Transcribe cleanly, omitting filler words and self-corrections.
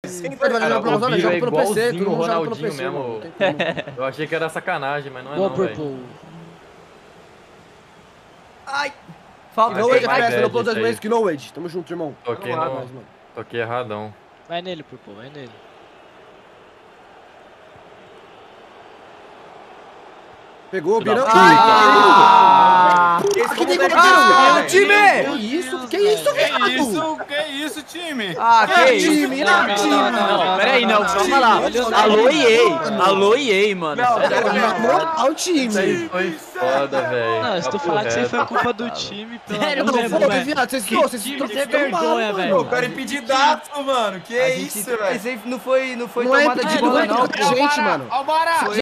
Cara, o Biro é igualzinho o Ronaldinho PC, mesmo. Eu achei que era sacanagem, mas não é Boa, não, velho. Purple. Ai! Falta No aí, Age, vai. FPS, no Plus 2 que no Age. Tamo junto, irmão. Toquei erradão. Vai nele, Purple, vai nele. Pegou, Birão. Esse tem é goleiro, o time! Que isso, viado? Que isso, time? Ah, que isso? Time, não, time. Não, peraí, não, calma lá. Alô, EA. Alô, EA, mano. Olha o time. Isso aí foi foda, velho. Não, se tu falar que isso aí foi culpa do time, pelo Sério, amor de Não, Deus. pô, viado, vocês time sem vergonha, Pô, velho. cara impedidaço, mano. Que isso, velho? Esse aí não foi Não é tomada de impedido, bola, não, não. gente, mano. Ó o Bara!